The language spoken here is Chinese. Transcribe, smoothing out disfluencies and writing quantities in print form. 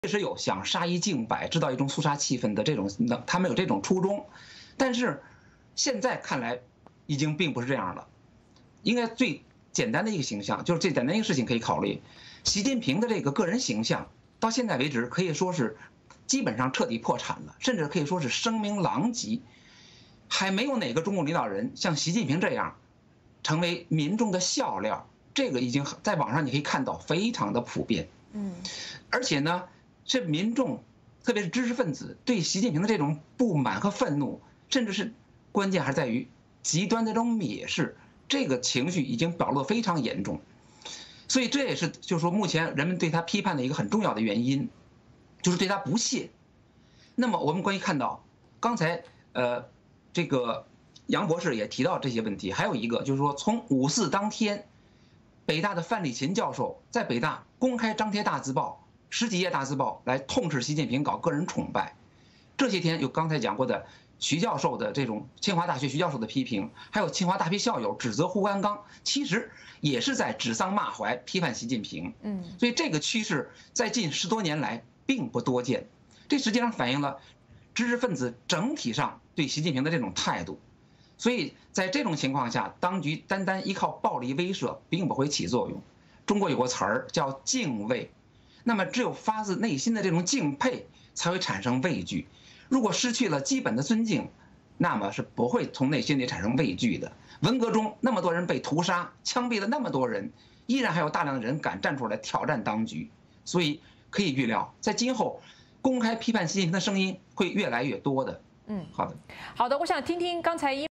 确实有想杀一儆百、制造一种肃杀气氛的这种，他们有这种初衷，但是现在看来已经并不是这样了。应该最简单的一个形象，就是最简单一个事情可以考虑，习近平的这个个人形象到现在为止可以说是基本上彻底破产了，甚至可以说是声名狼藉，还没有哪个中共领导人像习近平这样成为民众的笑料。这个已经在网上你可以看到非常的普遍。而且呢，是民众，特别是知识分子对习近平的这种不满和愤怒，甚至是关键还是在于极端的这种蔑视，这个情绪已经表露得非常严重。所以这也是就是说目前人们对他批判的一个很重要的原因，就是对他不屑。那么我们关于看到刚才这个杨博士也提到这些问题，还有一个就是说从5·4当天，北大的范立勤教授在北大公开张贴大字报，10几页大字报来痛斥习近平搞个人崇拜。这些天有刚才讲过的徐教授的这种清华大学徐教授的批评，还有清华大批校友指责胡鞍钢，其实也是在指桑骂槐，批判习近平。所以这个趋势在近10多年来并不多见，这实际上反映了知识分子整体上对习近平的这种态度。所以在这种情况下，当局单单依靠暴力威慑并不会起作用。中国有个词儿叫敬畏，那么只有发自内心的这种敬佩，才会产生畏惧。如果失去了基本的尊敬，那么是不会从内心里产生畏惧的。文革中那么多人被屠杀、枪毙了那么多人，依然还有大量的人敢站出来挑战当局。所以可以预料，在今后公开批判习近平的声音会越来越多的。 好的，我想听听刚才